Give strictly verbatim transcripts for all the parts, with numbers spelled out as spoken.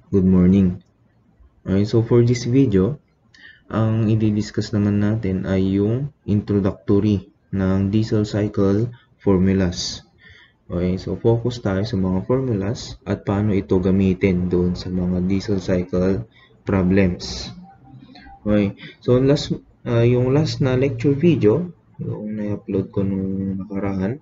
Good morning. Okay, so for this video, ang i-discuss naman natin ay yung introductory ng diesel cycle formulas. Okay, so focus tayo sa mga formulas at paano ito gamitin doon sa mga diesel cycle problems. Okay, so last, uh, yung last na lecture video, yung na-upload ko nung nakaraan,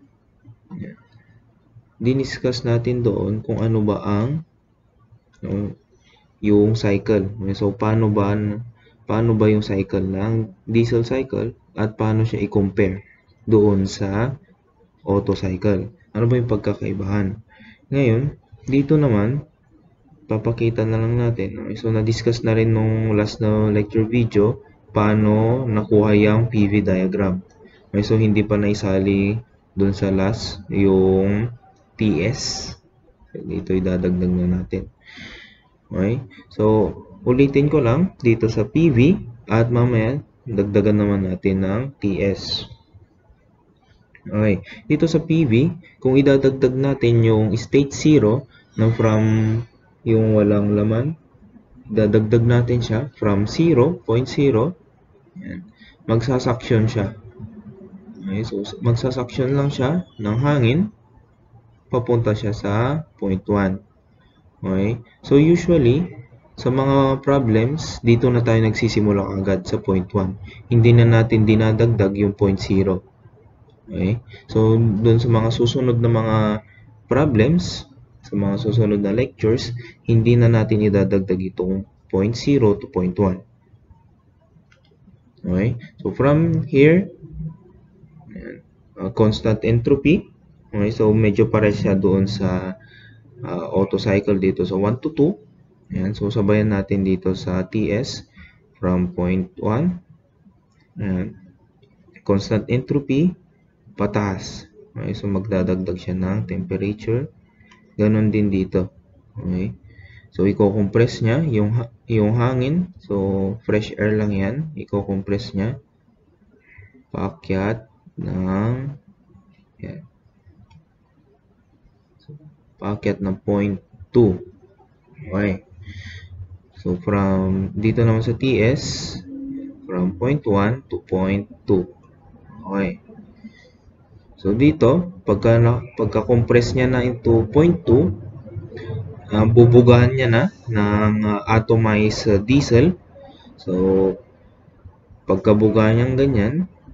diniscuss natin doon kung ano ba ang yung, yung cycle. So, paano ba, paano ba yung cycle ng diesel cycle at paano siya i-compare doon sa auto cycle? Ano ba yung pagkakaibahan? Ngayon, dito naman, papakita na lang natin. So, na-discuss na rin nung last na lecture video paano nakuha yung P V diagram. Okay, so, hindi pa naisali doon sa last yung T S. So, dito idadagdag na natin. Okay? So, ulitin ko lang dito sa P V at mamaya dagdagan naman natin ng T S. Okay. Dito sa P V, kung idadagdag natin yung state zero na from yung walang laman, dadagdag natin siya from zero point zero, yan, magsasuction siya. Okay, so magsasuction lang siya ng hangin, papunta siya sa point one. Okay? So usually, sa mga problems, dito na tayo nagsisimula agad sa point one. Hindi na natin dinadagdag yung point zero. Okay? So, doon sa mga susunod na mga problems, sa mga susunod na lectures, hindi na natin idadagdag itong point zero to point one. Okay? So, from here, uh, constant entropy. Okay? So, medyo pare siya doon sa uh, auto cycle dito sa one to two. Ayan, so sabayan natin dito sa T S from point one. Ayan. Constant entropy, pataas. Okay, so magdadagdag siya ng temperature. Ganon din dito. Okay. So i-compress niya yung, yung hangin. So fresh air lang yan. I-compress niya. Paakyat ng yan. So, paakyat ng point two. Okay. So, from dito naman sa T S, from point one to point two. Okay. So, dito, pagka, pagka-compress niya na into point two, uh, bubugahan niya na ng uh, atomized uh, diesel. So, pagkabugahan niyang ganyan,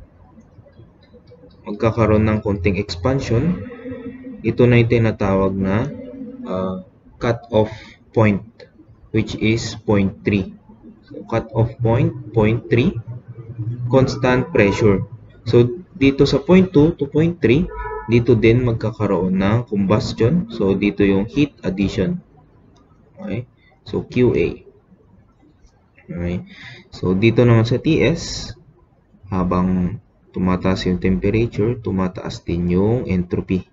magkakaroon ng konting expansion. Ito na yung tinatawag na uh, cut-off point, which is zero point three. So, cut-off point, zero point three, constant pressure. So, dito sa zero point two to zero point three, dito din magkakaroon ng combustion. So, dito yung heat addition. Okay? So, Q A. Okay? So, dito naman sa T S, habang tumataas yung temperature, tumataas din yung entropy.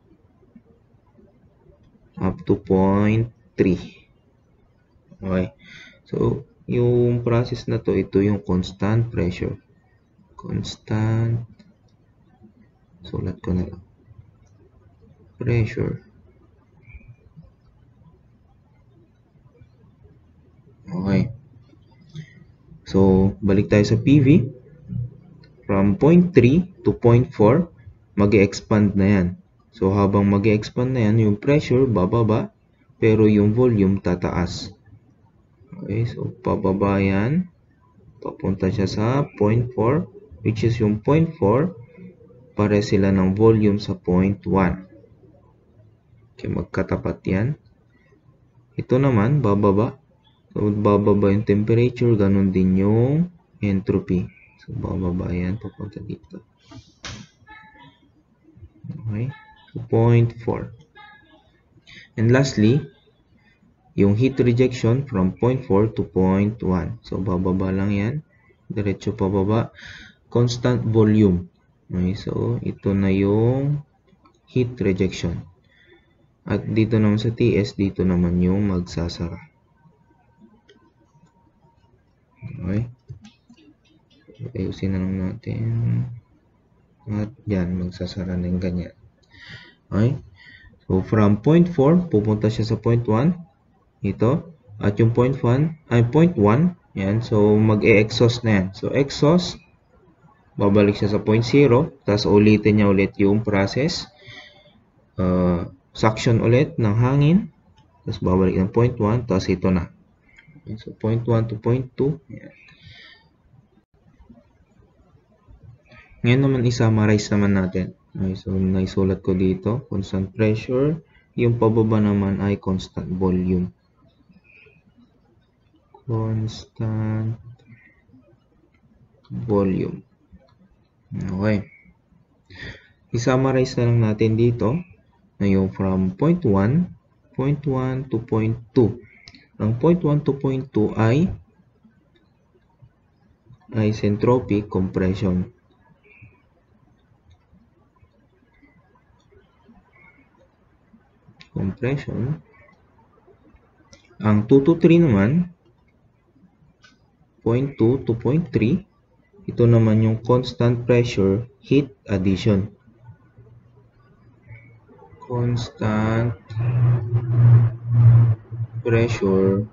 Up to zero point three. Okay. So, yung process na to, ito yung constant pressure. Constant. Sulat ko na lang. Pressure. Okay. So, balik tayo sa P V. From zero point three to zero point four, mag-e-expand na yan. So, habang mag-e-expand na yan, yung pressure bababa, pero yung volume tataas. Okay, so pababa yan. Papunta siya sa zero point four, which is yung zero point four, pare sila ng volume sa zero point one. Okay, magkatapat yan. Ito naman, bababa. So, bababa yung temperature, ganun din yung entropy. So, bababa yan, papunta dito. Okay, so zero point four. And lastly, yung heat rejection from zero point four to zero point one. So, bababa lang yan. Diretso pababa. Constant volume. Okay, so, ito na yung heat rejection. At dito naman sa T S, dito naman yung magsasara. Okay. Ayusin na lang natin. At yan, magsasara na yung ganyan. Okay. So, from zero point four, pupunta siya sa zero point one. ito. At yung point one, ay point one, yan. So, mag-e-exhaust na yan. So, exhaust, babalik siya sa point zero, tapos ulitin niya ulit yung process. Uh, suction ulit ng hangin, tapos babalik ng point one, tapos ito na. So, point one to point two. Yan. Ngayon naman, i-summarize naman natin. Okay, so, naisulat ko dito, constant pressure. Yung pababa naman ay constant volume. Constant volume. Okay. I-summarize na lang natin dito na yung from point one, point one to point two. Ang point one to point two ay isentropic compression. Compression. Ang two to three naman, point two to point three, ito naman yung constant pressure heat addition. Constant pressure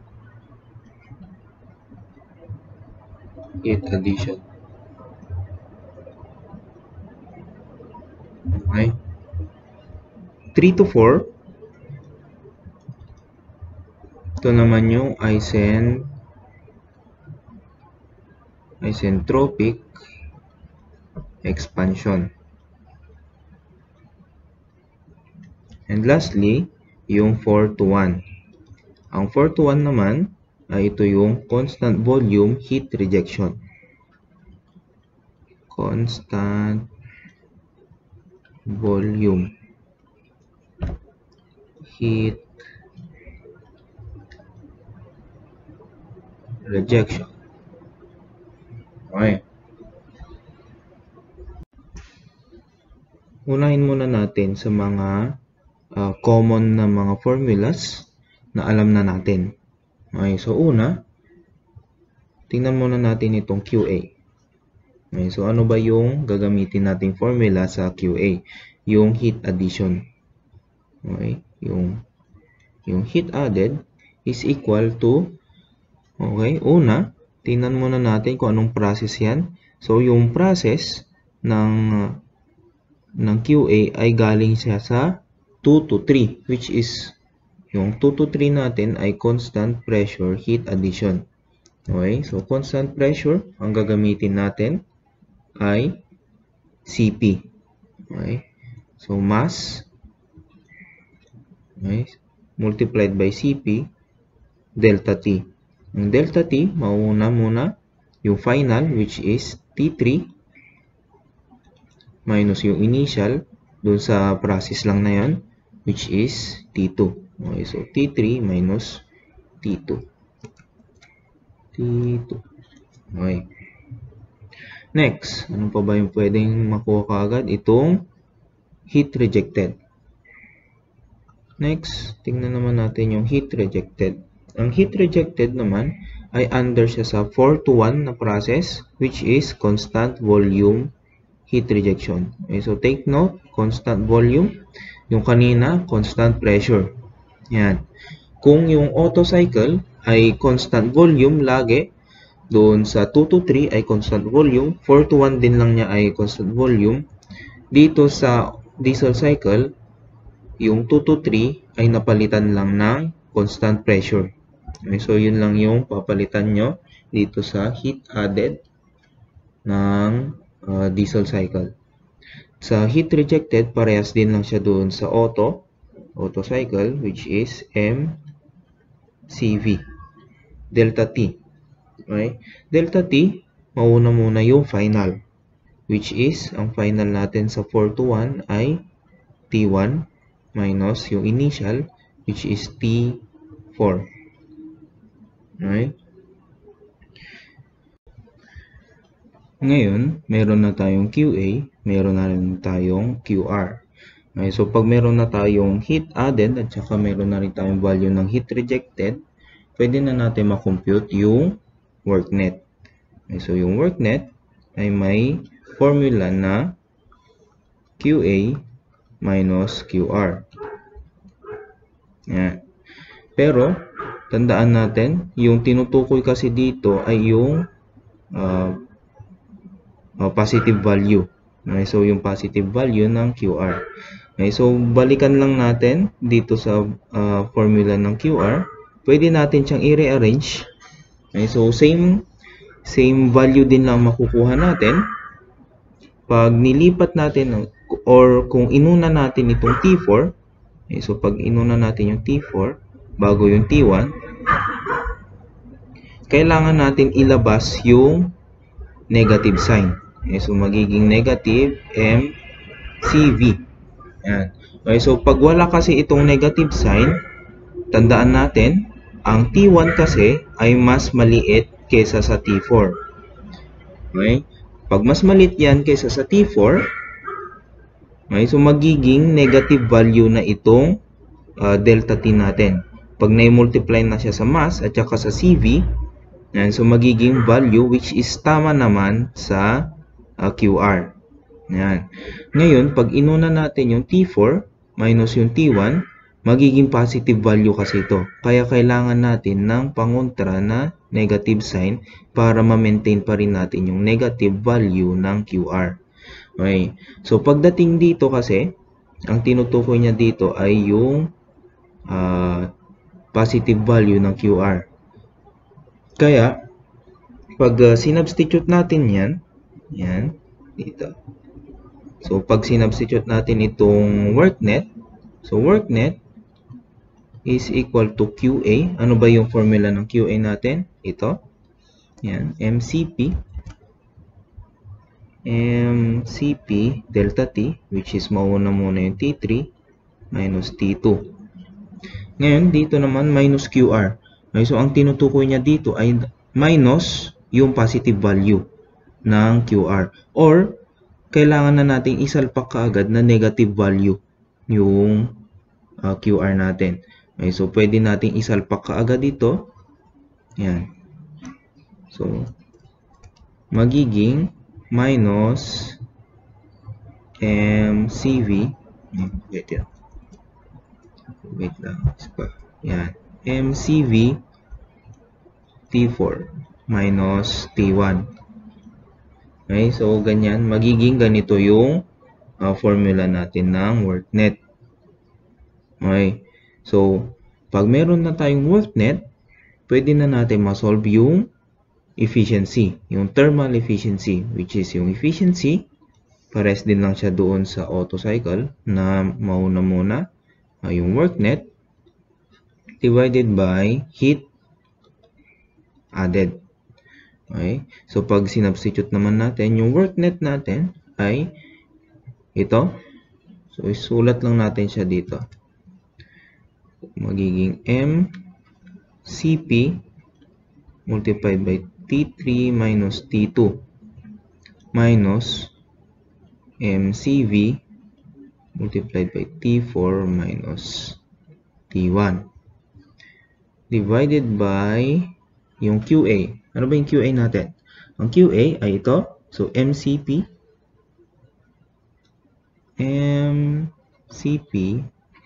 heat addition. Okay. three to four, ito naman yung isen isentropic expansion. And lastly, yung four to one. Ang four to one naman ay ito yung constant volume heat rejection. Constant volume heat rejection. Okay. Unahin muna natin sa mga uh, common na mga formulas na alam na natin. Okay, so una, tingnan muna natin itong Q A. Okay, so ano ba yung gagamitin nating formula sa Q A? Yung heat addition. Okay, yung, yung heat added is equal to, okay, una, tingnan muna natin kung anong process yan. So, yung process ng, uh, ng Q A ay galing siya sa two to three, which is, yung two to three natin ay constant pressure heat addition. Okay, so constant pressure, ang gagamitin natin ay C P. Okay, so mass, okay, multiplied by C P, delta T. Ang delta T, mauna muna yung final, which is T three, minus yung initial, dun sa process lang na yan, which is T two. Okay, so T three minus T two. T two. Okay. Next, ano pa ba yung pwedeng makuha kaagad? Itong heat rejected. Next, tingnan naman natin yung heat rejected. Ang heat rejected naman ay under siya sa four to one na process, which is constant volume heat rejection. Okay, so take note, constant volume. Yung kanina, constant pressure. Yan. Kung yung Otto cycle ay constant volume lagi, doon sa two to three ay constant volume, four to one din lang niya ay constant volume. Dito sa diesel cycle, yung two to three ay napalitan lang ng constant pressure. Okay, so yun lang yung papalitan nyo dito sa heat added ng uh, diesel cycle. Sa heat rejected, parehas din lang siya doon sa Otto, Otto cycle, which is M C V, delta T. Okay? Delta T, mauna muna yung final, which is, ang final natin sa four to one ay T one minus yung initial, which is T four. Okay? Ngayon, meron na tayong Q A, meron na rin tayong Q R. Okay, so pag meron na tayong heat added at saka meron na rin tayong value ng heat rejected, pwede na natin makompute yung work net. Okay, so yung work net ay may formula na Q A minus Q R. Yan. Pero, tandaan natin, yung tinutukoy kasi dito ay yung uh, uh, positive value. Okay, so yung positive value ng Q R. Okay, so balikan lang natin dito sa uh, formula ng Q R. Pwede natin siyang i-rearrange. Okay, so same same value din lang makukuha natin. Pag nilipat natin or kung inuna natin itong T four, okay, so pag inuna natin yung T four bago yung T one, kailangan natin ilabas yung negative sign. Okay, so magiging negative M C V. Yan. Okay, so pag wala kasi itong negative sign, tandaan natin, ang T one kasi ay mas maliit kaysa sa T four. Okay? Pag mas maliit yan kaysa sa T four, okay, so magiging negative value na itong uh, delta T natin. Pag na-multiply na siya sa mass at saka sa C V, yan, so magiging value which is tama naman sa uh, Q R. Yan. Ngayon, pag inuna natin yung T four minus yung T one, magiging positive value kasi ito. Kaya kailangan natin ng pangontra na negative sign para ma-maintain pa rin natin yung negative value ng Q R. Okay. So, pagdating dito kasi, ang tinutukoy niya dito ay yung uh, positive value ng Q R. Kaya, pag uh, sinubstitute natin yan, yan, dito. So, pag sinubstitute natin itong work net, so work net is equal to Q A. Ano ba yung formula ng Q A natin? Ito. Yan, M C P. M C P delta T, which is mauna muna yung T three minus T two. Ngayon, dito naman minus Q R. Okay, so, ang tinutukoy niya dito ay minus yung positive value ng Q R. Or, kailangan na nating isalpak kaagad na negative value yung uh, Q R natin. Okay, so, pwede nating isalpak kaagad dito. Yan. So, magiging minus M C V. Wait lang. Wait lang. Yan. M C V T four minus T one. Okay, so ganyan. Magiging ganito yung uh, formula natin ng work net. Okay. So, pag meron na tayong work net, pwede na natin ma-solve yung efficiency, yung thermal efficiency, which is yung efficiency, pares din lang siya doon sa Otto cycle na mauna muna uh, yung work net divided by heat added. Okay? So, pag sinubstitute naman natin, yung work net natin ay ito. So, isulat lang natin siya dito. Magiging M C P multiplied by T three minus T two minus M C V multiplied by T four minus T one divided by yung Q A. Ano ba yung Q A natin? Ang Q A ay ito. So, M C P M C P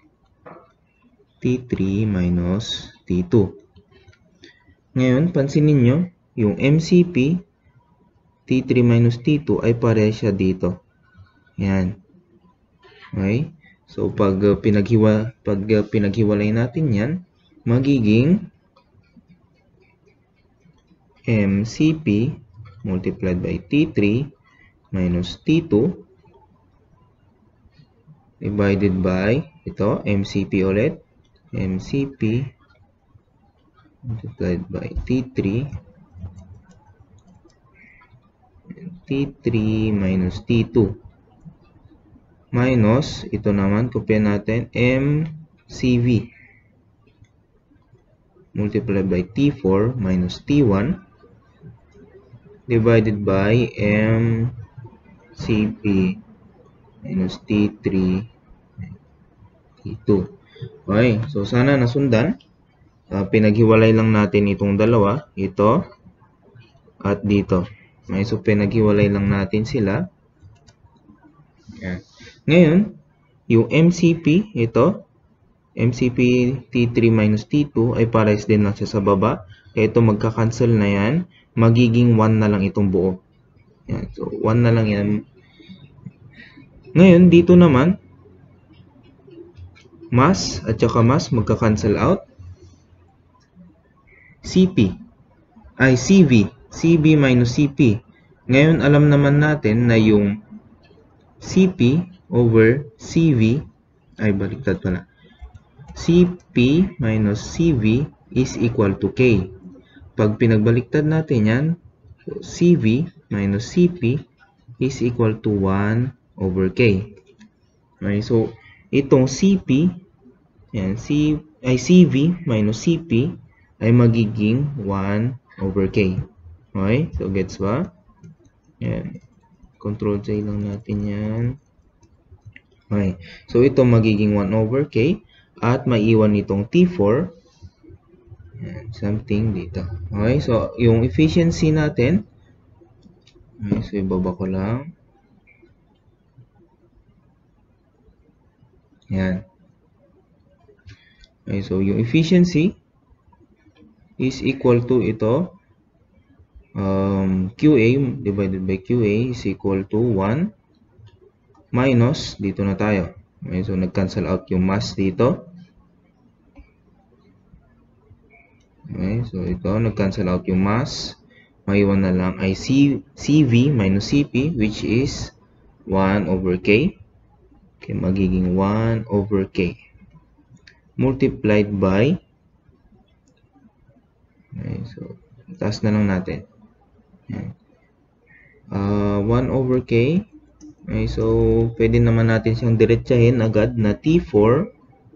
T three minus T two. Ngayon, pansinin nyo, yung M C P T three minus T two ay pare siya dito. Yan. Okay? So, pag, uh, pinaghiwa, pag uh, pinaghiwalay natin yan, magiging M C P multiplied by T three minus T two divided by ito, M C P ulit. M C P multiplied by T three T three minus T two minus ito naman, kopya natin, M C V multiplied by T four minus T one divided by M C P minus T three T two. Okay, so sana nasundan. Uh, pinaghiwalay lang natin itong dalawa, ito at dito. Okay, so pinaghiwalay lang natin sila. Yan. Ngayon, yung M C P, ito, M C P T three minus T two ay pares din lang siya sa baba. Kaya ito magka-cancel na yan. Magiging one na lang itong buo. Yan. So, one na lang yan. Ngayon, dito naman, mass at saka mass magka-cancel out. C P ay C V. C V minus C P. Ngayon, alam naman natin na yung C P over C V ay baliktad pala. C P minus C V is equal to K. Pag pinagbaliktad natin yan, so C V minus C P is equal to one over K. Okay, so itong C P, yan, C, ay C V minus C P ay magiging one over K. Okay, so gets ba? Yan. Control J lang natin yan. Okay, so ito magiging one over K at maiwan itong T four. Yan, something dito. Okay, so yung efficiency natin, okay, so ibaba ko lang. Yan. Okay, so yung efficiency is equal to ito, um, Q A divided by Q A is equal to one minus, dito na tayo. Okay, so nag-cancel out yung mass dito. Okay, so ito, nag-cancel out yung mass. Maiwan na lang ay C, CV minus C P, which is one over K. Okay, magiging one over K. Multiplied by, okay, so taas na lang natin. Uh, one over K. Okay, so pwede naman natin siyang diretsahin agad na T four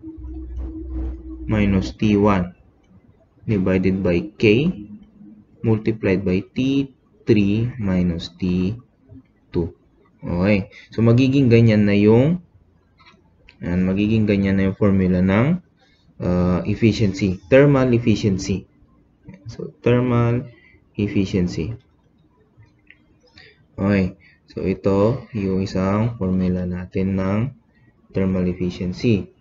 minus T one divided by K multiplied by T three minus T two. Okay, so magiging ganyan na yung yan, magiging ganyan na yung formula ng uh, efficiency, thermal efficiency. So thermal efficiency. Okay, so ito yung isang formula natin ng thermal efficiency.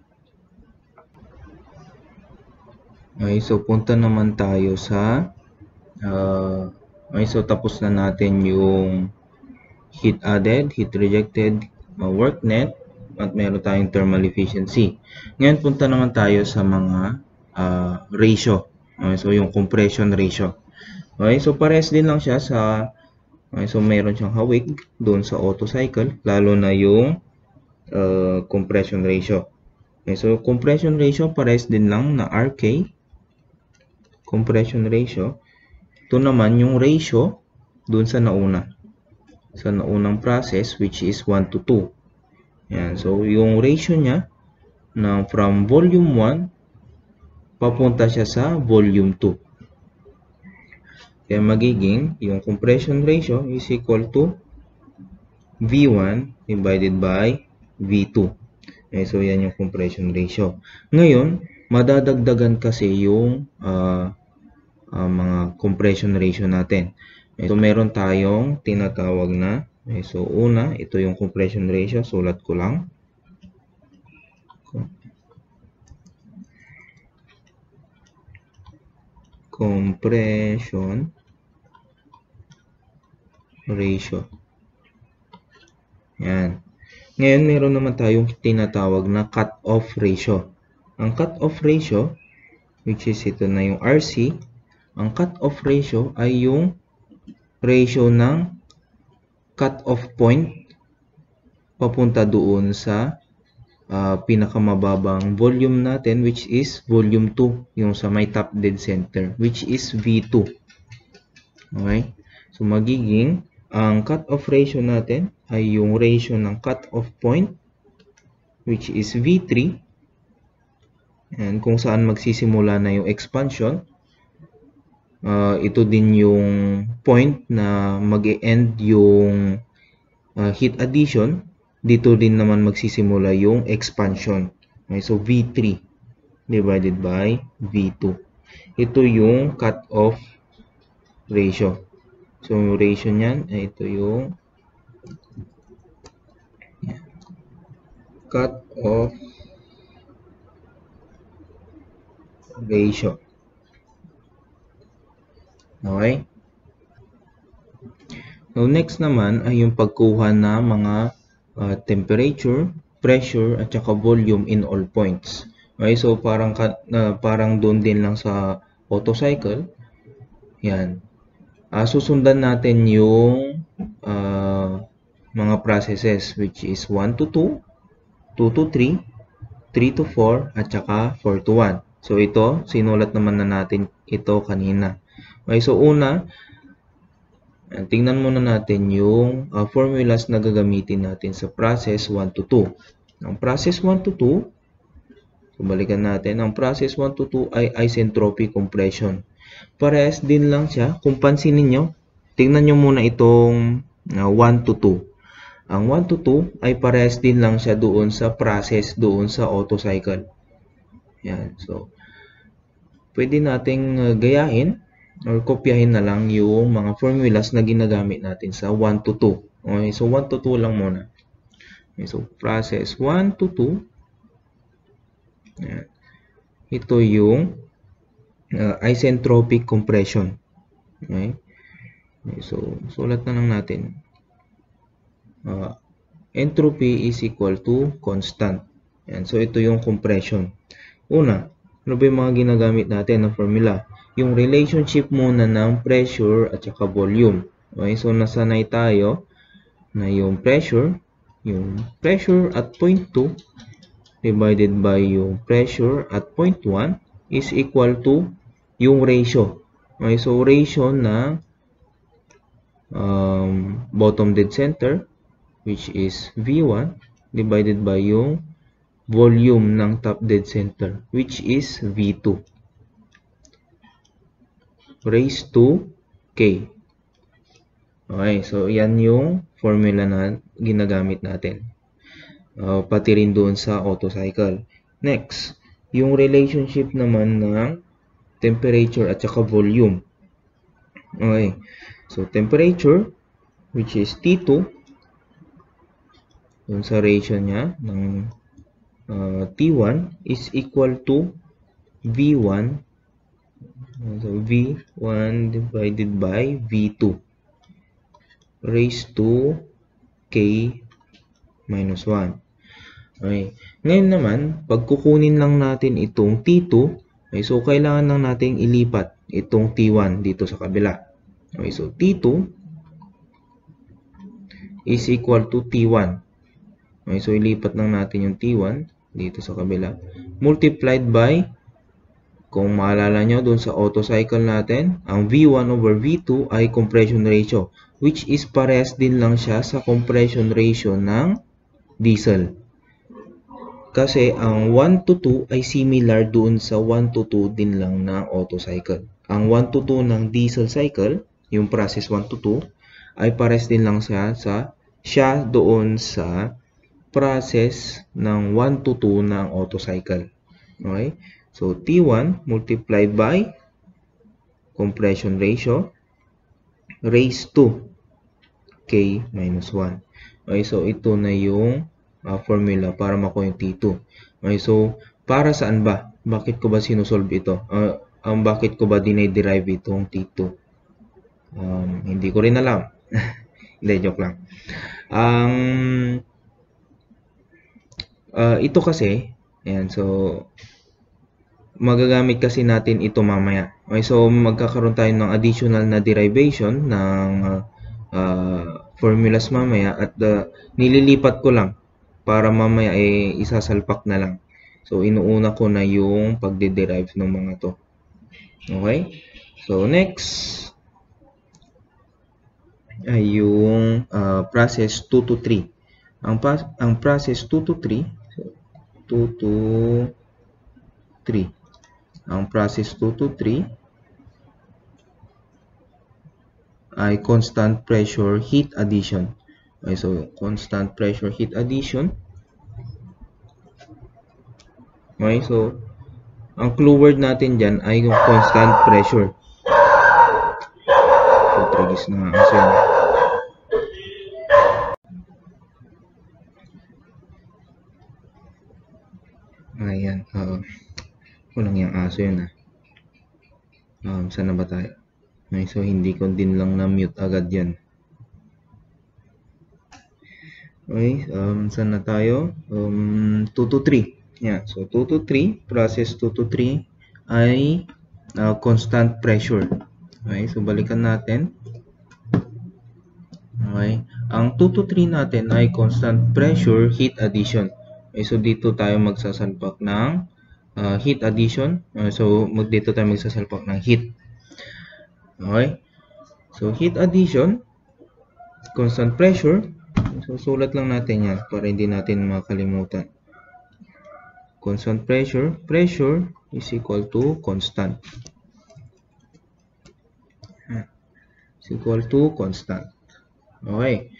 Okay, so punta naman tayo sa uh, okay, so tapos na natin yung heat added, heat rejected, uh, work net, at meron tayong thermal efficiency. Ngayon punta naman tayo sa mga uh, ratio. Okay, so yung compression ratio. Okay, so pares din lang siya sa, okay, so meron siyang hawig doon sa Otto cycle, lalo na yung uh, compression ratio. Okay, so compression ratio pares din lang na R K. Compression ratio. Ito naman yung ratio doon sa nauna. Sa naunang process, which is one to two. Yan. So, yung ratio niya na from volume one, papunta siya sa volume two. Kaya magiging, yung compression ratio is equal to V one divided by V two. Okay, so, yan yung compression ratio. Ngayon, madadagdagan kasi yung uh, uh, mga compression ratio natin. Okay, so, meron tayong tinatawag na, okay, so una, ito yung compression ratio, sulat ko lang. Compression ratio. Yan. Ngayon, meron naman tayong tinatawag na cut-off ratio. Ang cut-off ratio, which is ito na yung R C, ang cut-off ratio ay yung ratio ng cut-off point papunta doon sa uh, pinakamababang volume natin, which is volume two, yung sa may top dead center, which is V two. Okay? So, magiging ang cut-off ratio natin ay yung ratio ng cut-off point, which is V three, and kung saan magsisimula na yung expansion. Uh, ito din yung point na mag-e-end yung uh, heat addition. Dito din naman magsisimula yung expansion. Okay, so V three divided by V two. Ito yung cut-off ratio. So yung ratio niyan ay ito yung cut-off ratio. Okay? So, next naman ay yung pagkuha na mga uh, temperature, pressure, at saka volume in all points. Okay? So, parang, uh, parang doon din lang sa Otto cycle. Yan. Uh, susundan natin yung uh, mga processes which is one to two, two to three, three to four, at saka four to one. So, ito, sinulat naman na natin ito kanina. Okay, so una, tingnan muna natin yung uh, formulas na gagamitin natin sa process one to two. Ang process one to two, so balikan natin, ang process one to two ay isentropy compression. Parehas din lang siya. Kung pansinin nyo, tingnan nyo muna itong uh, one to two. Ang one to two ay parehas din lang siya doon sa process, doon sa Otto cycle. Yan. So, pwede nating uh, gayahin or kopyahin na lang yung mga formulas na ginagamit natin sa one to two. Okay, so one to two lang muna. Okay, so process one to two. Yan. Ito yung uh, isentropic compression. Okay? Okay, so sulat na lang natin. Uh, entropy is equal to constant. Yan. So ito yung compression. Una, ano ba yung mga ginagamit natin na formula? Yung relationship muna ng pressure at saka volume. Okay, so nasanay tayo na yung pressure, yung pressure at point two divided by yung pressure at point one is equal to yung ratio. Okay, so ratio na um, bottom dead center which is V one divided by yung volume ng top dead center which is V two raised to K. Okay, so yan yung formula na ginagamit natin. Uh, pati rin doon sa Otto cycle. Next, yung relationship naman ng temperature at saka volume. Okay, so temperature which is T two doon sa ratio niya ng uh, T one is equal to V one. So, V one divided by V two raised to K minus one. Okay. Ngayon naman, pag kukunin lang natin itong T two, okay, so kailangan lang natin ilipat itong T one dito sa kabila. Okay, so T two is equal to T one. Okay, so ilipat lang natin yung T one dito sa kabila. Multiplied by, kung maalala nyo doon sa Otto cycle natin, ang V one over V two ay compression ratio, which is parehas din lang siya sa compression ratio ng diesel. Kasi ang one to two ay similar doon sa one to two din lang ng Otto cycle. Ang one to two ng diesel cycle, yung process one to two, ay parehas din lang siya sa siya doon sa process ng one to two ng Otto cycle. Okay? So, T one multiplied by compression ratio raised to K minus one. Okay, so ito na yung uh, formula para makuha yung T two. Okay, so para saan ba? Bakit ko ba sinusolve ito? Uh, um, bakit ko ba dinay-derive itong T two? Um, hindi ko rin alam. Hindi, joke lang. Um, uh, ito kasi, ayan, so magagamit kasi natin ito mamaya. Okay, so magkakaroon tayo ng additional na derivation ng uh, uh, formulas mamaya at uh, nililipat ko lang para mamaya eh, isasalpak na lang. So inuuna ko na yung pagde-derive ng mga to. Okay? So next ay yung uh, process two to three. Ang, ang process two to three, so two to three. Ang process two to three ay constant pressure heat addition. Okay, so constant pressure heat addition. Okay, so ang clue word natin dyan ay yung constant pressure. So, trigis na nga kasi yun. Ayan. Uh, Walang yung aso yun ah. Um, saan na ba tayo? Okay, so hindi ko din lang na-mute agad yan. Okay, um, saan na tayo? Um, two to three. Yeah, so two to three, process two to three ay uh, constant pressure. Okay, so balikan natin. Okay, ang two to three natin ay constant pressure heat addition. Okay, so dito tayo magsasalpak ng uh, heat addition. Uh, so mag dito tayo magsasalpak ng heat. Okay, so heat addition, constant pressure. So sulat lang natin yan para hindi natin makalimutan. Constant pressure, pressure is equal to constant. Is equal to constant. Okay.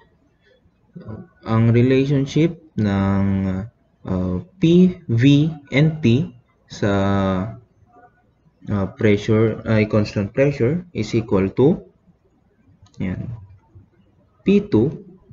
Ang relationship ng uh, P, V, and T sa uh, pressure ay uh, constant pressure is equal to yan, P two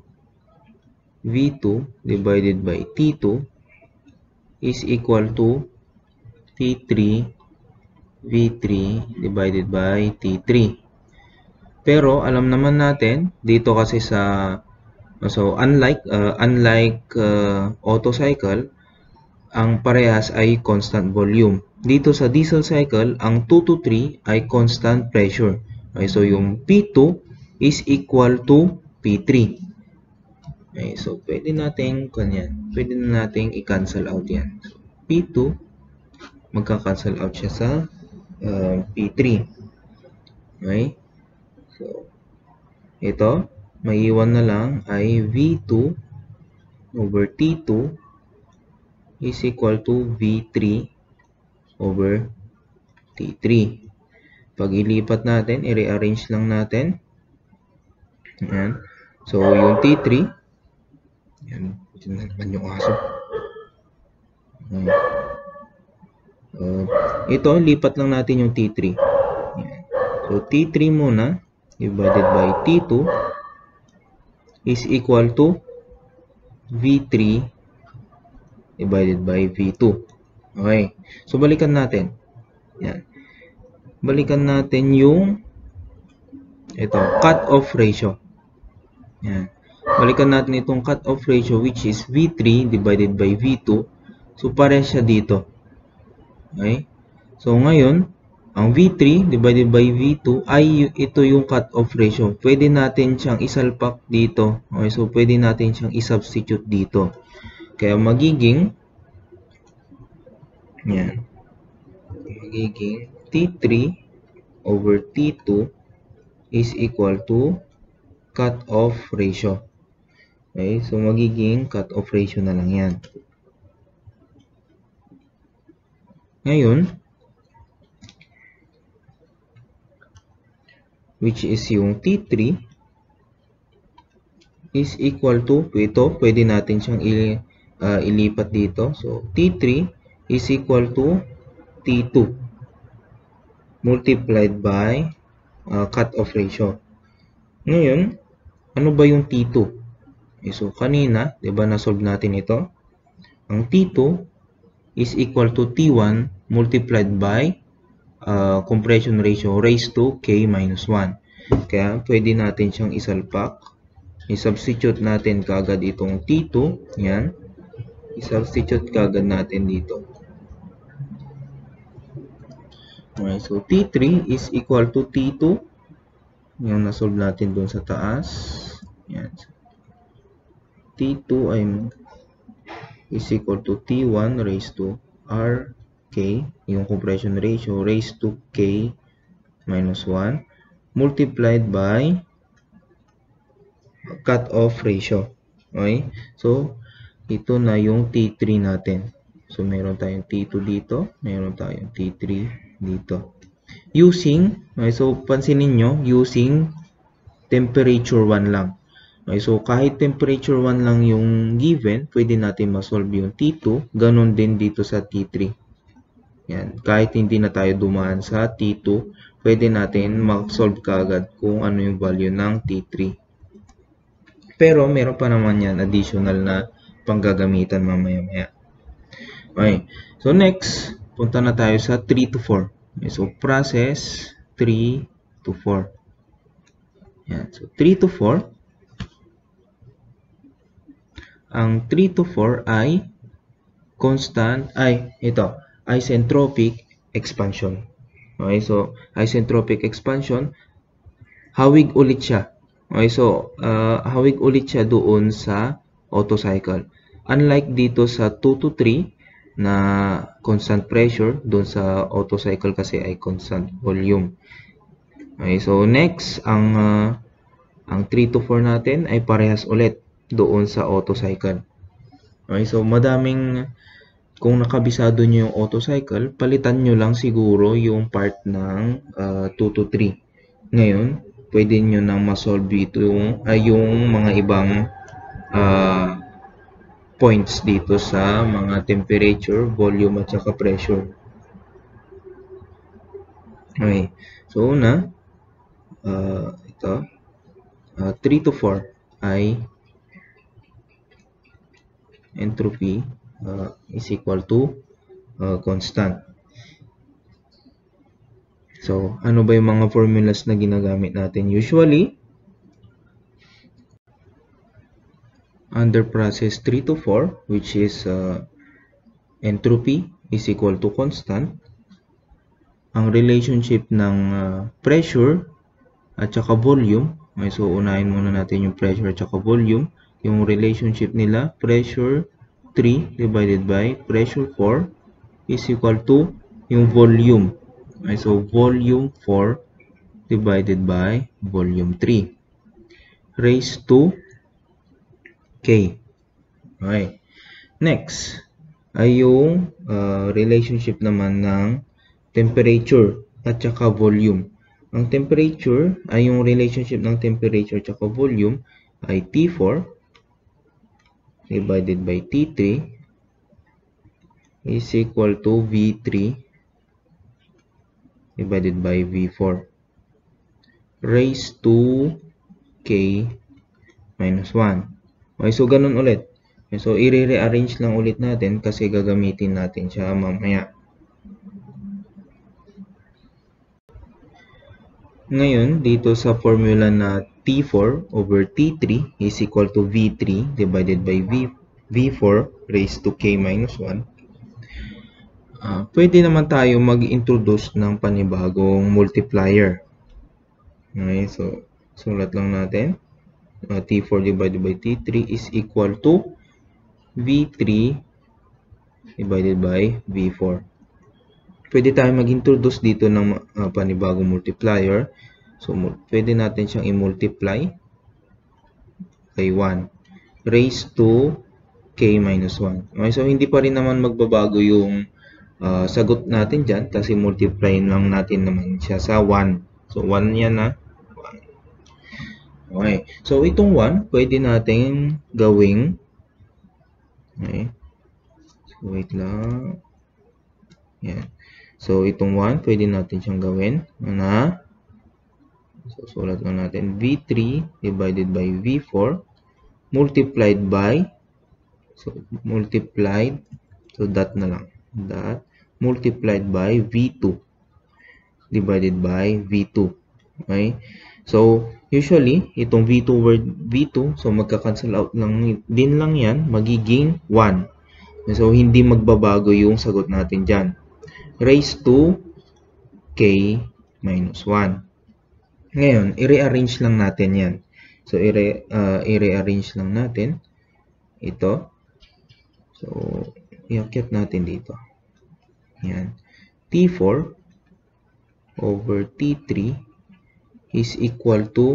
V two divided by T two is equal to T three V three divided by T three. Pero alam naman natin dito kasi sa so unlike uh, unlike uh, Otto cycle, ang parehas ay constant volume. Dito sa diesel cycle, ang two to three ay constant pressure. Okay, so yung P two is equal to P three. Okay, so pwede nating kanyan, pwede na nating i-cancel out yan. So, P two magka-cancel out siya sa uh, P three. Okay? So, ito, maiiwan na lang ay V two over T two is equal to V three over T three. Pag ilipat natin, i-rearrange lang natin. Ayan. So, yung T three, yan, ito na naman yung aso. Ayan. Uh, ito, lipat lang natin yung T three. Ayan. So, T three muna divided by T two is equal to V three divided by V two. Okay. So, balikan natin. Yan. Balikan natin yung ito, cut-off ratio. Yan. Balikan natin itong cut-off ratio which is V three divided by V two. So, pareha siya dito. Okay. So, ngayon, ang V three divided by V two ay ito yung cut-off ratio. Pwede natin siyang isalpak dito. Okay, so pwede natin siyang isubstitute dito. Kaya magiging yan. Magiging T three over T two is equal to cut-off ratio. Okay, so magiging cut-off ratio na lang yan. Ngayon, which is yung T three is equal to ito, pwede natin siyang il, uh, ilipat dito. So, T three is equal to T two multiplied by uh, cut-off ratio. Ngayon, ano ba yung T two? Okay, so, kanina, diba, nasolve natin ito. Ang T two is equal to T one multiplied by Uh, compression ratio raised to K minus one. Kaya pwede natin siyang isalpak. I-substitute natin kagad itong T two. Yan. I-substitute kagad natin dito. Okay, so T three is equal to T two. Yung nasolve natin doon sa taas. Yan. T two ay is equal to T one raised to R K, yung compression ratio raised to K minus one multiplied by cut-off ratio. Okay? So, ito na yung T three natin. So, meron tayong T two dito, meron tayong T three dito. Using, okay, so pansinin nyo, using temperature one lang. Okay, so kahit temperature one lang yung given, pwede natin ma-solve yung T two, ganun din dito sa T three. Yan. Kahit hindi na tayo dumaan sa T two, pwede natin mag-solve kaagad kung ano yung value ng T three. Pero, meron pa naman yan additional na panggagamitan mamaya-maya. Okay. So, next, punta na tayo sa three to four. Okay, so, process three to four. Yan. So, three to four. Ang three to four ay constant, ay, ito, isentropic expansion. Okay, so, isentropic expansion, hawig ulit siya. Okay, so, uh, hawig ulit siya doon sa Otto cycle. Unlike dito sa two to three, na constant pressure, doon sa Otto cycle kasi ay constant volume. Okay, so, next, ang, uh, ang three to four natin ay parehas ulit doon sa Otto cycle. Okay, so madaming, kung nakabisado nyo yung Otto cycle, palitan nyo lang siguro yung part ng uh, two to three. Ngayon, pwede nyo nang masolve ito yung, ay, yung mga ibang uh, points dito sa mga temperature, volume, at saka pressure. Okay, so una, uh, ito, uh, three to four ay entropy uh, is equal to uh, constant. So, ano ba yung mga formulas na ginagamit natin? Usually, under process three to four, which is uh, entropy is equal to constant, ang relationship ng uh, pressure at saka volume, okay, so unahin muna natin yung pressure at saka volume. Yung relationship nila, pressure three divided by pressure four is equal to yung volume. Okay, so volume four divided by volume three raised to K. Okay. Next ay yung uh, relationship naman ng temperature at saka volume. Ang temperature ay yung relationship ng temperature at saka volume ay T four divided by T three is equal to V three divided by V four raised to K minus one. Okay, so ganun ulit. Okay, so i-rearrange lang ulit natin kasi gagamitin natin siya mamaya. Ngayon, dito sa formula na T four over T three is equal to V three divided by V, V4 raised to K minus one. Uh, pwede naman tayo mag-introduce ng panibagong multiplier. Okay, so sulat lang natin. Uh, T four divided by T three is equal to V three divided by V four. Pwede tayo mag-introduce dito ng uh, panibagong multiplier. So, pwede natin siyang i-multiply by one raised to K minus one. Okay, so, hindi pa rin naman magbabago yung uh, sagot natin dyan kasi multiply lang natin naman siya sa one. So, one yan na. Okay. So, itong one, pwede natin gawing okay. So, wait lang. Yan. So, itong one, pwede natin siyang gawin na so, sulat lang natin V three divided by V four multiplied by so, multiplied so, dot na lang. Dot multiplied by V two divided by V two. Okay? So, usually, itong V two over V two, so magka-cancel out lang din lang yan, magiging one. So, hindi magbabago yung sagot natin dyan. Raised to K minus one. Ngayon, i-rearrange lang natin yan. So, i-re, uh, i-rearrange lang natin ito. So, i-akyat natin dito. Yan. T four over T three is equal to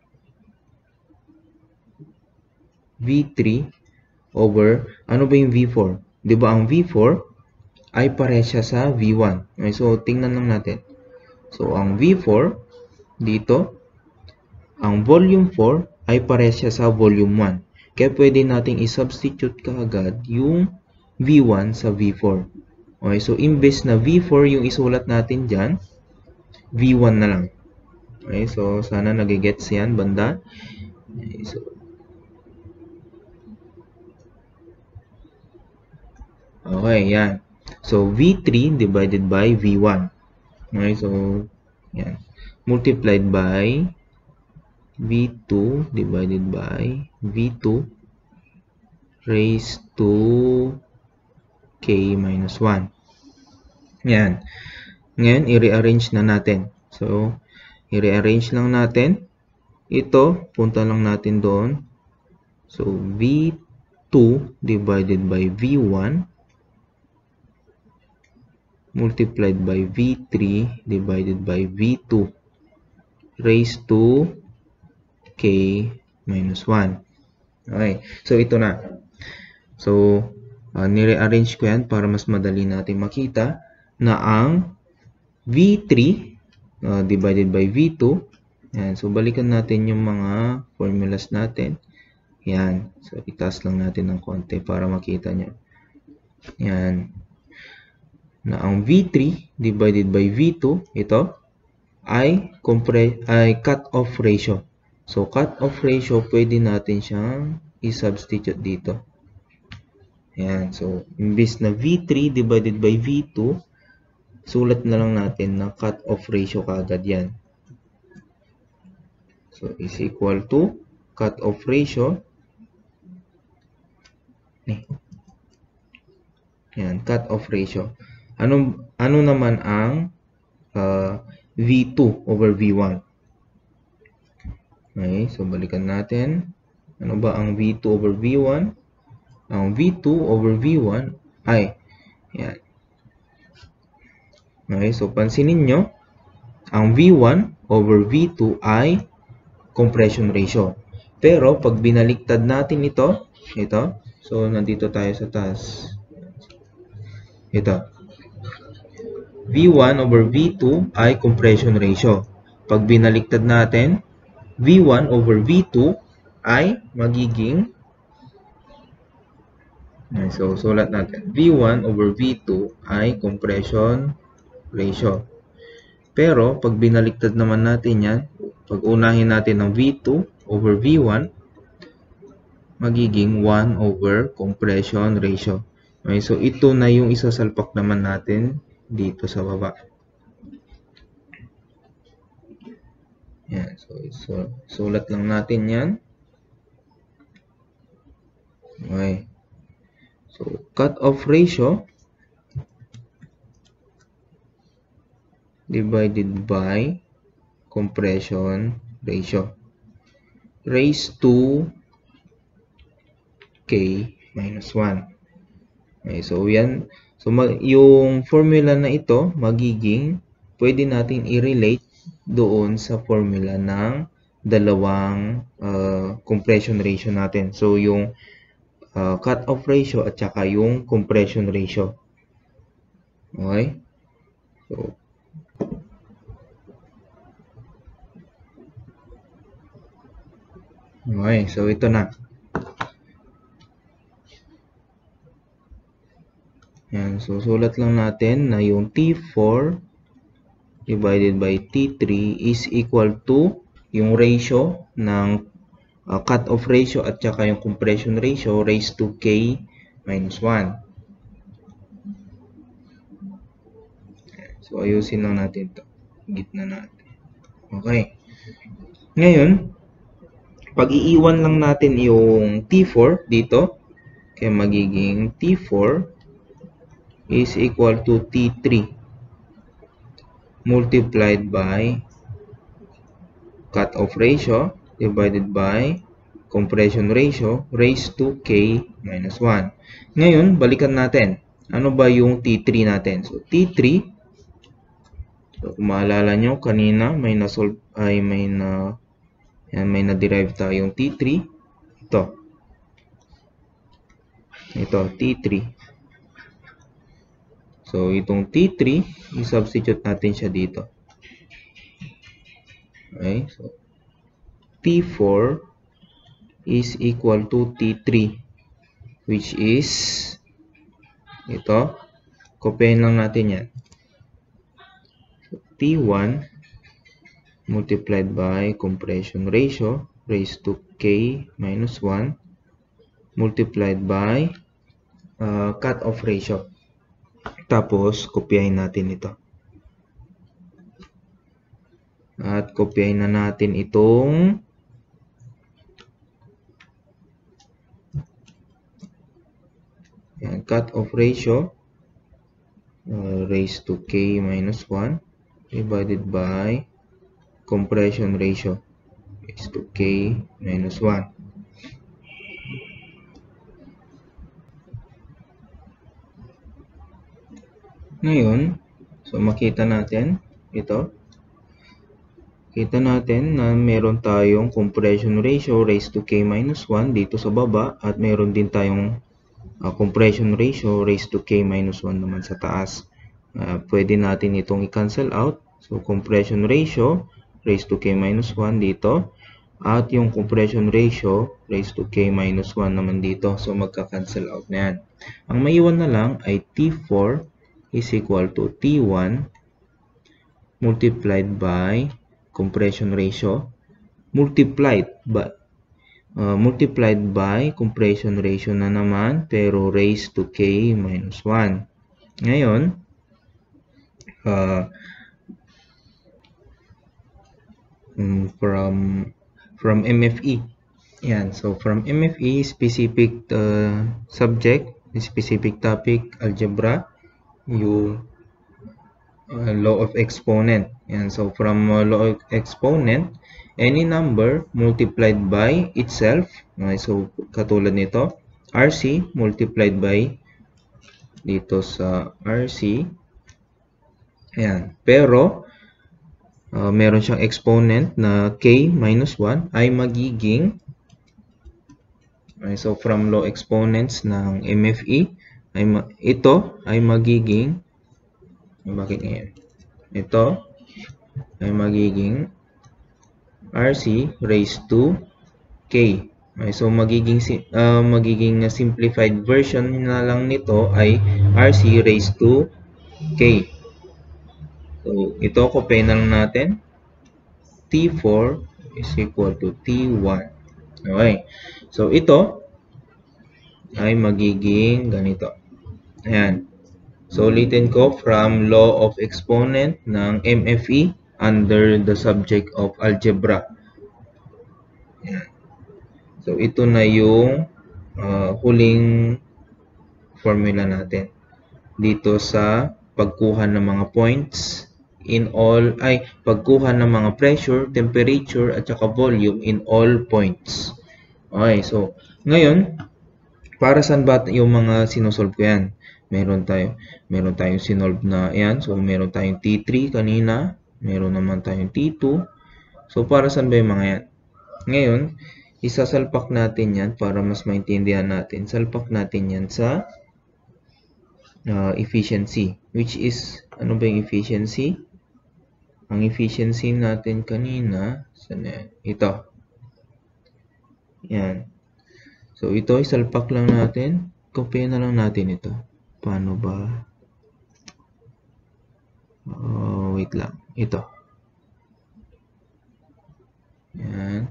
V three over, ano ba yung V four? Diba ang V four ay pareha siya sa V one. Okay, so, tingnan lang natin. So, ang V four dito, ang volume four ay pareha siya sa volume one. Kaya pwede nating i-substitute kaagad yung V one sa V four. Okay, so imbes na V four yung isulat natin dyan, V one na lang. Okay, so sana nagigets yan banda. Okay, so, okay, yan. So, V three divided by V one. Okay, so, yan. Multiplied by V two divided by V two raised to K minus one. Yan. Ngayon, i-rearrange na natin. So, i-rearrange lang natin. Ito, punta lang natin doon. So, V two divided by V one multiplied by V three divided by V two raised to K minus one. Okay. So, ito na. So, uh, nire-arrange ko yan para mas madali natin makita na ang V three uh, divided by V two. Yan. So, balikan natin yung mga formulas natin. Yan. So, itaas lang natin ng konti para makita nyo. Yan. Na ang V three divided by V two, ito, ay, ay cut-off ratio. So, cut-off ratio, pwede natin siyang i-substitute dito. Yan. So, imbis na V three divided by V two, sulat na lang natin na cut-off ratio kaagad yan. So, is equal to cut-off ratio. Eh. Yan, cut-off ratio. Ano, ano naman ang uh, V two over V one? Okay, so balikan natin. Ano ba ang V two over V one? Ang V two over V one ay, yan. Okay, so pansinin nyo, ang V one over V two ay compression ratio. Pero, pag binaliktad natin ito, ito, so nandito tayo sa taas. Ito. V one over V two ay compression ratio. Pag binaliktad natin, V one over V two ay magiging, so sulat natin, V one over V two ay compression ratio. Pero, pag binaliktad naman natin yan, pag unahin natin ng V two over V one, magiging one over compression ratio. Okay, so ito na yung isasalpak naman natin dito sa baba. Yan, so, so sulat lang natin yan. Okay. So, cut-off ratio divided by compression ratio raised to K minus one. Okay, so yan. So, yung formula na ito, magiging, pwede natin i-relate doon sa formula ng dalawang uh, compression ratio natin. So, yung uh, cut-off ratio at saka yung compression ratio. Okay? So, okay, so ito na. Yan, so sulat lang natin na yung T four divided by T three is equal to yung ratio ng uh, cut-off ratio at saka yung compression ratio raised to K minus one. So, ayusin lang natin ito. Gitna natin. Okay. Ngayon, pag-iiwan lang natin yung T four dito, kaya magiging T four is equal to T three multiplied by cut-off ratio divided by compression ratio raised to K minus one. Ngayon, balikan natin. Ano ba yung T three natin? So, T three, so, kung maalala nyo, kanina may na-solve, ay may na Yan, may na-derive tayong T three. Ito. Ito, T three. So, itong T three, i-substitute natin siya dito. Okay, so, T four is equal to T three, which is, ito, kopyahin lang natin yan. So, T one multiplied by compression ratio raised to K minus one multiplied by uh, cut-off ratio. Tapos, kopyahin natin ito. At kopyahin na natin itong yan, cut-off ratio uh, raised to k minus one divided by compression ratio raised to k minus one. Ngayon, so makita natin ito. Kita natin na meron tayong compression ratio raised to k minus one dito sa baba at meron din tayong uh, compression ratio raised to k minus one naman sa taas. Uh, pwede natin itong i-cancel out. So, compression ratio raised to k minus one dito at yung compression ratio raised to k minus one naman dito. So, magka-cancel out na yan. Ang maiwan na lang ay T four is equal to T one multiplied by compression ratio multiplied by uh, multiplied by compression ratio na naman pero raised to k minus one. Ngayon, uh, from from M F E. Yan, so from M F E, specific uh, subject, specific topic, algebra, yung Uh, law of exponent. And so from uh, law of exponent, any number multiplied by itself. Okay, so katulad nito, R C multiplied by dito sa R C. Ayan. Pero uh, meron siyang exponent na k minus one ay magiging okay, so from law exponents ng M F E ay ito ay magiging bakit ngayon? Ito ay magiging R C raised to K. Okay, so magiging uh, magiging simplified version na lang nito ay R C raised to K. So ito kopyahin na lang natin. T four is equal to T one. Okay. So ito ay magiging ganito. Ayan. So, ulitin ko from law of exponent ng M F E under the subject of algebra. Yan. So, ito na yung uh, huling formula natin. Dito sa pagkuha ng mga points in all, ay, pagkuha ng mga pressure, temperature, at saka volume in all points. Okay, so, ngayon, para saan ba yung mga sinusolve ko yan? Meron tayo, meron tayong sinolve na yan. So, meron tayong T three kanina. Meron naman tayong T two. So, para saan ba yung mga yan? Ngayon, isasalpak natin yan para mas maintindihan natin. Salpak natin yan sa uh, efficiency. Which is, ano ba yung efficiency? Ang efficiency natin kanina, saan yan? Ito. Yan. So, ito, isalpak lang natin. Copy na lang natin ito. Paano ba? Oh, wait lang. Ito. Yan.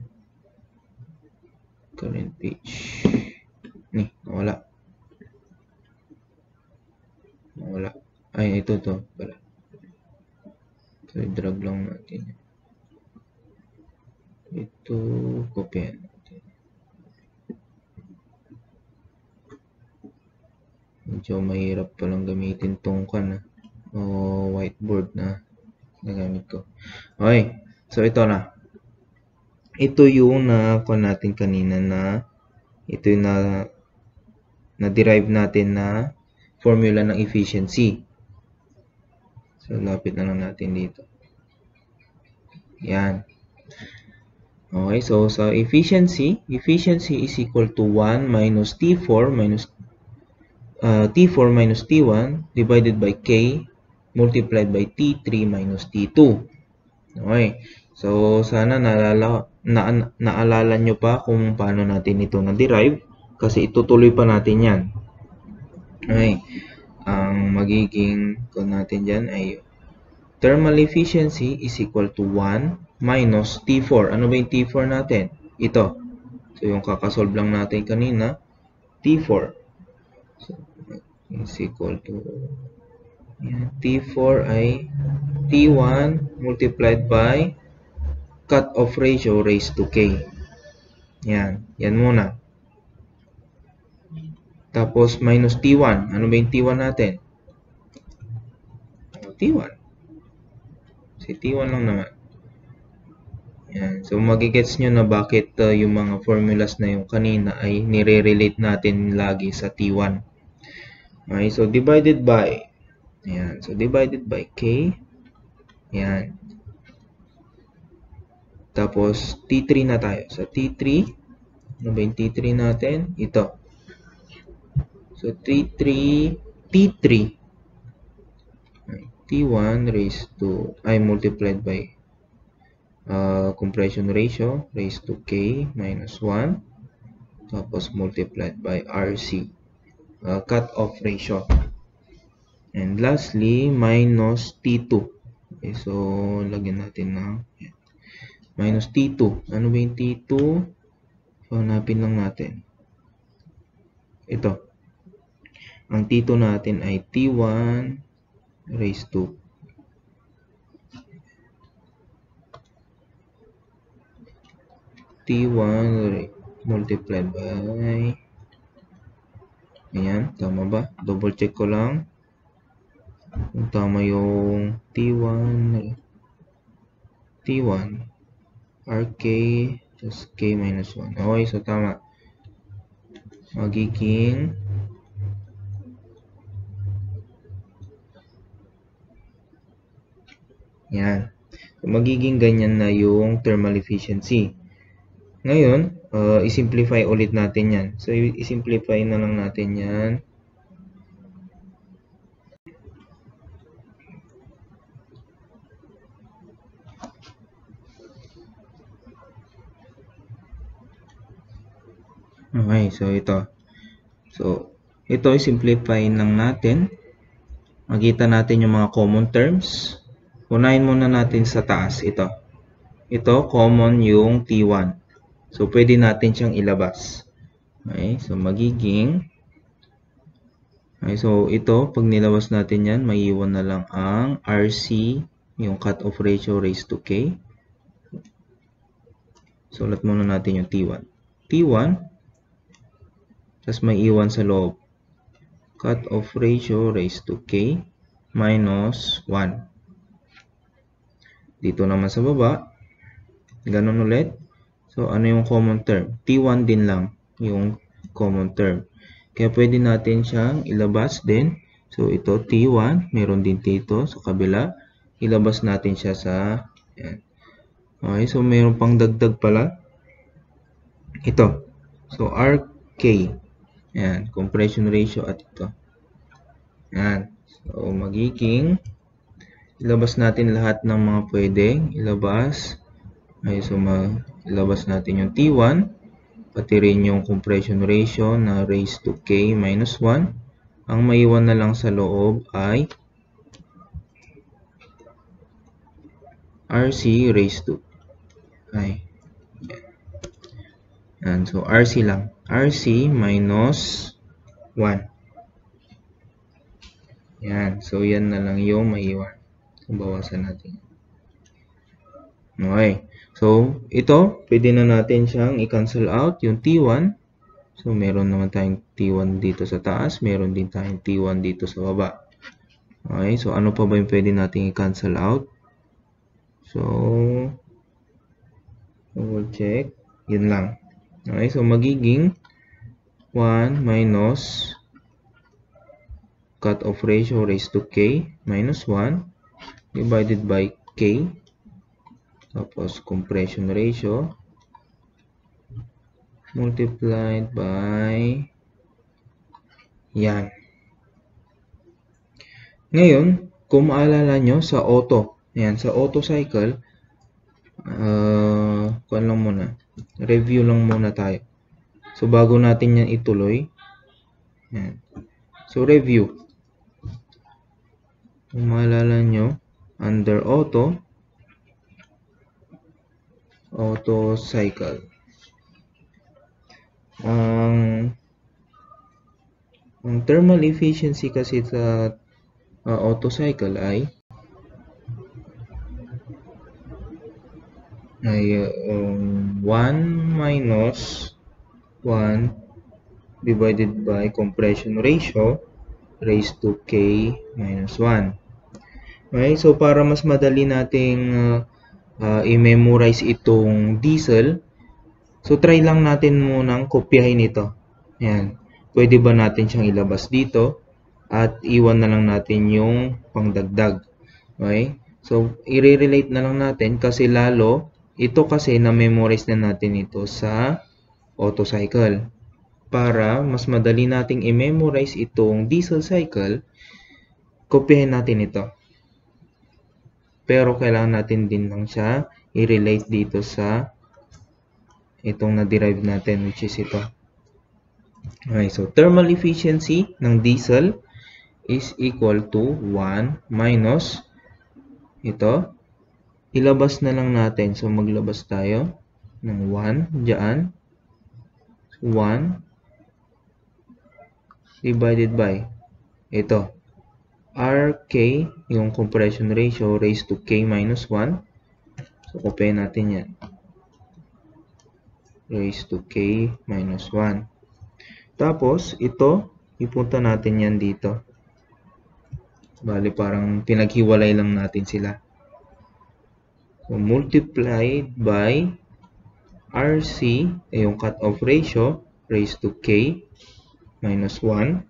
Current page. Ni, nawala. Nawala. Ay, ito to pala. So, drag lang natin. Ito, copy. Medyo mahirap palang gamitin tong kan o whiteboard na nagamit ko. Okay. So, ito na. Ito yung na-kuha natin kanina na ito yung na na-derive natin na formula ng efficiency. So, lapit na lang natin dito. Yan. Okay. So, sa efficiency, efficiency is equal to one minus T four minus Uh, T four minus T one divided by K multiplied by T three minus T two. Okay. So, sana naalala, na, naalala nyo pa kung paano natin ito na-derive kasi itutuloy pa natin yan. Okay. Ang magiging kung natin dyan ay thermal efficiency is equal to one minus T four. Ano ba yung T four natin? Ito. So, yung kakasolve lang natin kanina, T four. So, is equal to Yan, T four ay T one multiplied by cut-off ratio raised to K. Yan. Yan muna. Tapos minus T one. Ano ba yung T one natin? T one. Si T one lang naman. Yan. So, magigets nyo na bakit uh, yung mga formulas na yung kanina ay nire-relate natin lagi sa T one. Okay, so divided by, yan. So, divided by K. Yan. Tapos, T three na tayo. So, T three, ano ba yung T three natin? Ito. So, T three, T three, T one raised to, ay multiplied by uh, compression ratio raised to K minus one. Tapos, multiplied by R C, uh, cut-off ratio. And lastly, minus T two. Okay, so, lagyan natin na yan. Minus T two. Ano ba yung T two? So, hanapin lang natin. Ito. Ang T two natin ay T one raised to T one multiplied by, ayan, tama ba? Double check ko lang kung tama yung T one, T one, R K, plus K minus one. Okay, so tama. Magiging yan. So, magiging ganyan na yung thermal efficiency. Ngayon, uh, isimplify ulit natin yan. So, isimplify na lang natin yan. Okay, so ito. So, ito isimplify lang natin. Makita natin yung mga common terms. Unahin muna natin sa taas. Ito. Ito, common yung T one. So, pwede natin siyang ilabas. Okay, so magiging, okay, so ito, pag nilabas natin yan, maiiwan na lang ang R C, yung cut-off ratio raised to K. Sulat muna natin yung T one. T one, tapos maiiwan sa loob. Cut-off ratio raised to K minus one. Dito naman sa baba, ganun ulit. So, ano yung common term? T one din lang yung common term. Kaya pwede natin siyang ilabas din. So, ito T one, meron din dito sa kabila. Ilabas natin siya sa, yan. Okay, so meron pang dagdag pala. Ito. So, R K. Yan, compression ratio at ito. Yan. So, magiging, ilabas natin lahat ng mga pwedeng ilabas. Okay, so, ilabas natin yung T one, pati rin yung compression ratio na raised to K minus one. Ang maiwan na lang sa loob ay R C raised to, ay, yan. So, R C lang. R C minus one. Yan. So, yan na lang yung maiwan. So, bawasan natin. Okay. So, ito, pwede na natin siyang i-cancel out yung T one. So, meron naman tayong T one dito sa taas. Meron din tayong T one dito sa baba. Okay. So, ano pa ba yung pwede natin i-cancel out? So, double check. Yun lang. Okay. So, magiging one minus cut-off ratio raised to K minus one divided by K. Tapos, compression ratio multiplied by, yan. Ngayon, kung maalala nyo sa auto, yan, sa auto cycle, uh, kuan lang muna, review lang muna tayo. So, bago natin yan ituloy, yan. So, review. Kung maalala nyo, under auto, auto cycle. Ang, ang thermal efficiency kasi sa uh, auto cycle ay ay um, one minus one divided by compression ratio raised to k minus one. Okay, so para mas madali nating uh, uh, i-memorize itong diesel, so try lang natin munang kopyahin ito. Yan. Pwede ba natin siyang ilabas dito at iwan na lang natin yung pangdagdag. Okay? So, i-relate na lang natin kasi lalo, ito kasi na-memorize na natin ito sa auto cycle. Para mas madali nating i-memorize itong diesel cycle, kopyahin natin ito. Pero kailangan natin din lang siya i-relate dito sa itong na-derive natin, which is ito. Okay, so thermal efficiency ng diesel is equal to one minus ito. Ilabas na lang natin. So, maglabas tayo ng one dyan. one divided by ito. R K, yung compression ratio raised to K minus one. So, kopyahin natin yan. Raised to K minus one. Tapos, ito, ipunta natin yan dito. Bali, parang pinaghiwalay lang natin sila. So, multiplied by R C, ay yung cut-off ratio, raised to K minus one.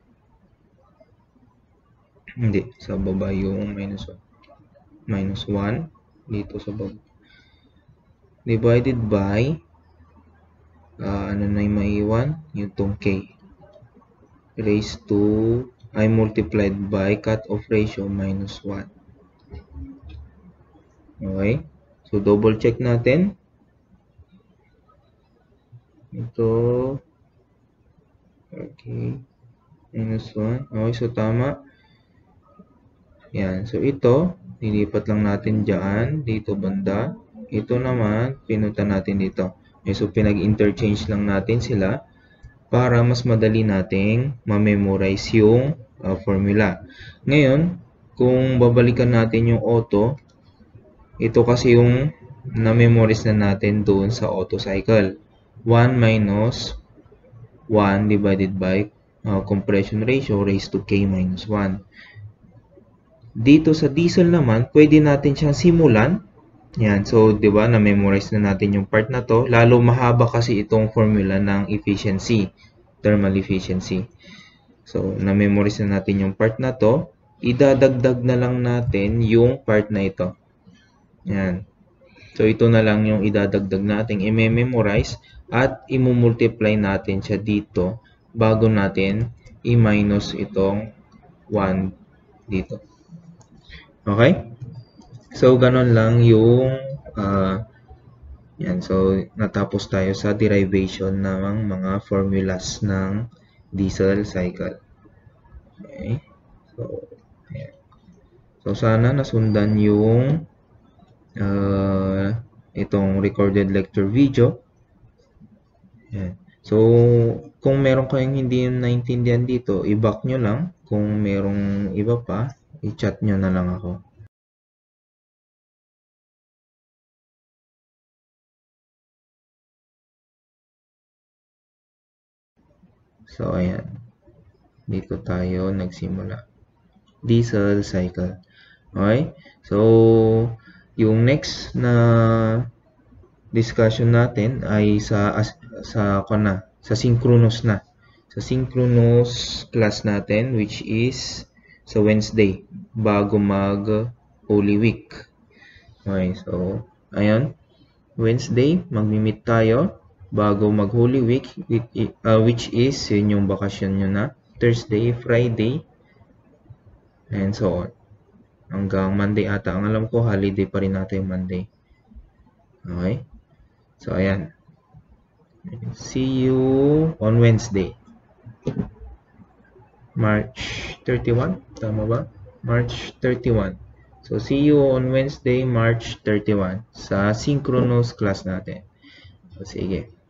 Hindi, sa baba yung minus one. Minus one, dito sa baba. Divided by, uh, ano na yung maiwan? Yung tong K. Raised to, ay multiplied by cut-off ratio minus one. Okay. So, double check natin. Ito. Okay. Minus one. Okay, so tama. Yan. So, ito, nilipat lang natin dyan, dito banda. Ito naman, pinunta natin dito. Okay, so, pinag-interchange lang natin sila para mas madali nating ma-memorize yung uh, formula. Ngayon, kung babalikan natin yung auto, ito kasi yung na-memorize na natin doon sa auto cycle. one minus one divided by uh, compression ratio raised to K minus one. Dito sa diesel naman, pwede natin siyang simulan. Yan. So, di ba, na-memorize na natin yung part na to. Lalo mahaba kasi itong formula ng efficiency, thermal efficiency. So, na-memorize na natin yung part na to. Idadagdag na lang natin yung part na ito. Yan. So, ito na lang yung idadagdag natin, i-memorize at i-multiply natin siya dito bago natin i-minus itong one dito. Okay? So, ganun lang yung uh, yan. So, natapos tayo sa derivation ng mga formulas ng diesel cycle. Okay? So, ayan. So, sana nasundan yung uh, itong recorded lecture video. Ayan. So, kung meron kayong hindi naintindihan dito, i-back nyo lang. Kung merong iba pa, i-chat nyo na lang ako. So, ayan. Dito tayo nagsimula. Diesel cycle. Okay? So, yung next na discussion natin ay sa sa na, sa synchronous na. Sa synchronous class natin, which is sa Wednesday bago mag Holy Week. Okay, so ayan, Wednesday magmi-meet tayo bago mag Holy Week, uh, which is yun yung bakasyon nyo na. Thursday, Friday, and so on. Hanggang Monday ata. Ang alam ko, holiday pa rin natin yung Monday. Okay? So, ayan. See you on Wednesday. March thirty-one. Tama ba? March thirty-one. So, see you on Wednesday, March thirty-one sa synchronous class natin. So, sige.